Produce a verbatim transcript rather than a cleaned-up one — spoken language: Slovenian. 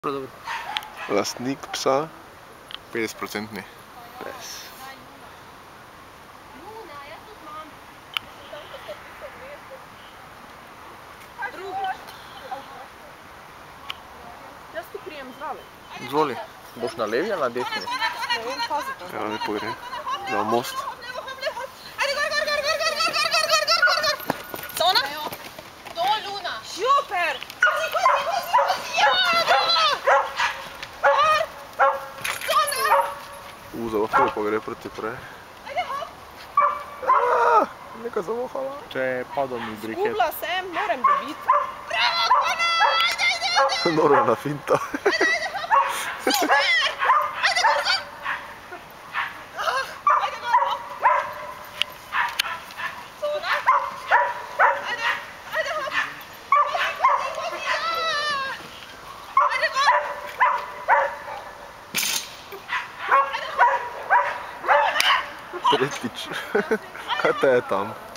Lastnik psa, petdeset procentni. Jaz tu prijem zraven. Izvoli. Boš na levi ali na desni? Ne vem, pazite. Evo, lepo gre. Na most. Cona? Dol, Luna. Super! U, zelo lepo gre proti prej. Neka zavohala. Če je padel mi briket. Zgubila sem, moram dobiti. Norvena finta. Tretjič. Kaj te je tam?